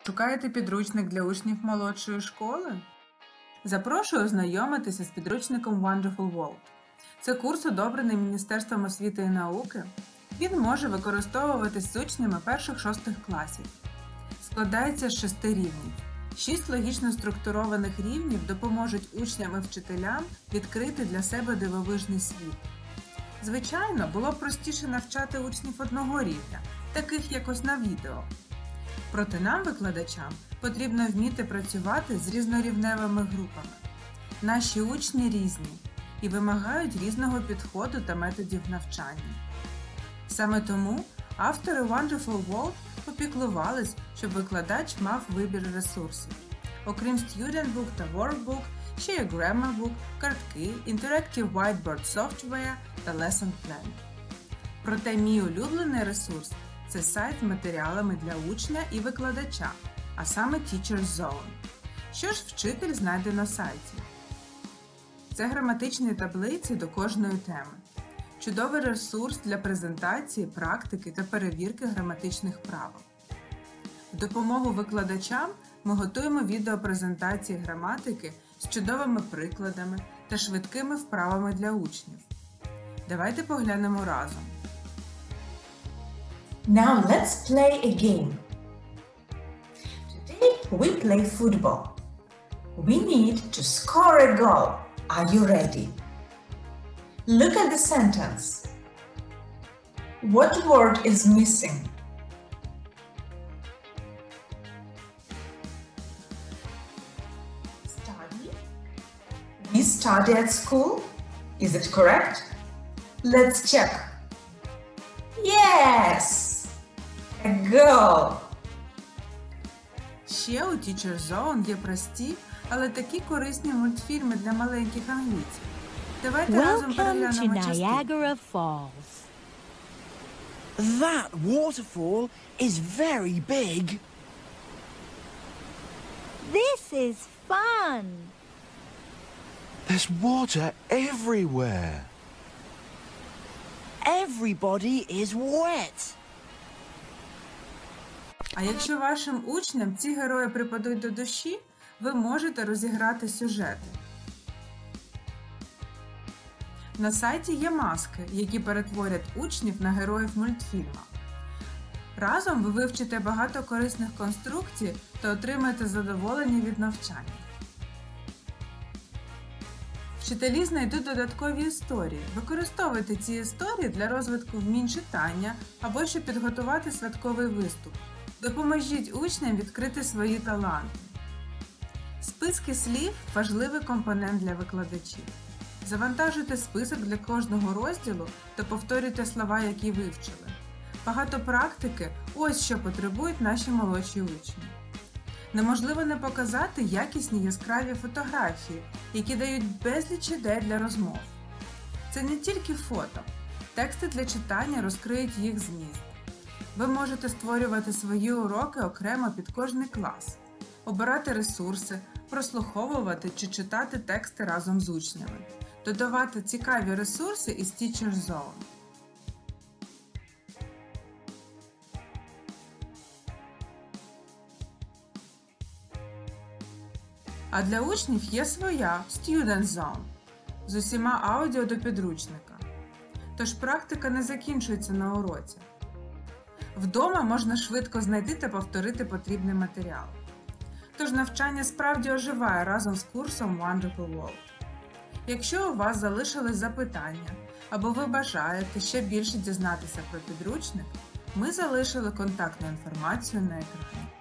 Шукаєте підручник для учнів молодшої школи? Запрошую ознайомитися з підручником Wonderful World. Це курс, одобрений Міністерством освіти і науки. Він може використовуватись з учнями перших-6 класів. Складається з 6 рівнів. 6 логічно структурованих рівнів допоможуть учням і вчителям відкрити для себе дивовижний світ. Звичайно, було б простіше навчати учнів одного рівня, таких як ось на відео. Проте нам, викладачам, потрібно вміти працювати з різнорівневими групами. Наші учні різні і вимагають різного підходу та методів навчання. Саме тому автори Wonderful World попіклувались, щоб викладач мав вибір ресурсів. Окрім Student Book та Workbook, ще є Grammar Book, картки, Interactive Whiteboard Software та Lesson Plan. Проте мій улюблений ресурс – це сайт з матеріалами для учня і викладача, а саме Teacher's Zone. Що ж вчитель знайде на сайті? Це граматичні таблиці до кожної теми. Чудовий ресурс для презентації, практики та перевірки граматичних правил. В допомогу викладачам ми готуємо відеопрезентації граматики з чудовими прикладами та швидкими вправами для учнів. Давайте поглянемо разом. Now let's play a game. Today we play football. We need to score a goal. Are you ready? Look at the sentence. What word is missing? Study. We study at school. Is it correct? Let's check. Yes! A goal! Ще у Teacher's Zone є прості, але такі корисні мультфільми для маленьких англійців. Давайте разом Welcome to переглянемо частину. Niagara Falls. That waterfall is very big. This is fun. There's water everywhere. Everybody is wet. А якщо вашим учням ці герої припадуть до душі, ви можете розіграти сюжети. На сайті є маски, які перетворять учнів на героїв мультфільма. Разом ви вивчите багато корисних конструкцій та отримаєте задоволення від навчання. Вчителі знайдуть додаткові історії. Використовуйте ці історії для розвитку вмінь читання або щоб підготувати святковий виступ. Допоможіть учням відкрити свої таланти. Списки слів – важливий компонент для викладачів. Завантажуйте список для кожного розділу та повторюйте слова, які вивчили. Багато практики – ось що потребують наші молодші учні. Неможливо не показати якісні яскраві фотографії, які дають безліч ідей для розмов. Це не тільки фото. Тексти для читання розкриють їх зміст. Ви можете створювати свої уроки окремо під кожний клас, обирати ресурси, прослуховувати чи читати тексти разом з учнями, додавати цікаві ресурси із Teacher's Zone. А для учнів є своя Student Zone з усіма аудіо до підручника. Тож практика не закінчується на уроці. Вдома можна швидко знайти та повторити потрібний матеріал. Тож навчання справді оживає разом з курсом Wonderful World. Якщо у вас залишились запитання, або ви бажаєте ще більше дізнатися про підручник, ми залишили контактну інформацію на екрані.